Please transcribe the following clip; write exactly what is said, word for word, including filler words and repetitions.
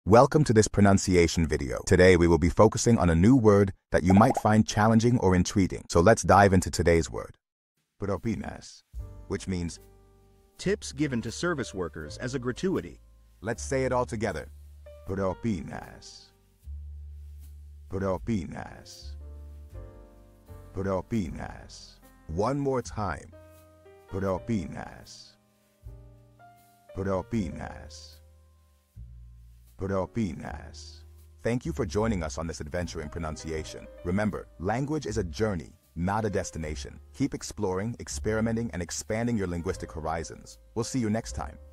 Welcome to this pronunciation video. Today we will be focusing on a new word that you might find challenging or intriguing. So let's dive into today's word. Propinas, which means tips given to service workers as a gratuity. Let's say it all together. Propinas. Propinas. Propinas. One more time. Propinas. Propinas. Propinas. Thank you for joining us on this adventure in pronunciation. Remember, language is a journey, not a destination. Keep exploring, experimenting, and expanding your linguistic horizons. We'll see you next time.